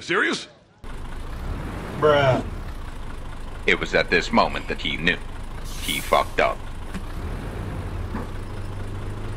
serious? Bruh. It was at this moment that he knew. He fucked up.